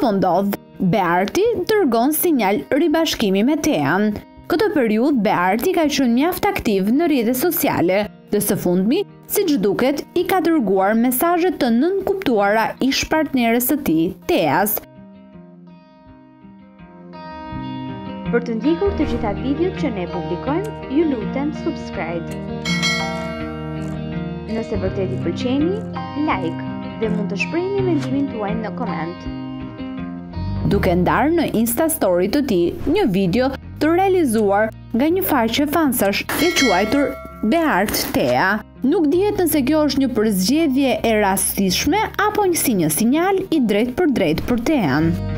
po ndodh? Bearti dërgon sinjal ribashkimi me Tean. Këtë periudhë Bearti ka qenë mjaft aktiv në rrjetet sociale, dhe së fundmi, siç duket, i ka dërguar mesazhe të nënkuptuara ish partneres së tij, Teas. Për të ndjekur të gjitha videot që ne publikojmë, ju lutem subscribe. Nëse vërtet i pëlqeni, like dhe mund të shprehni mendimin tuaj në koment. Duke ndarë në Insta Story të tij një video të realizuar nga një faqe fansash e quajtur Beart Tea. Nuk dihet nëse kjo është një përzgjedhje e rastishme apo një sinjal i drejt për Tean.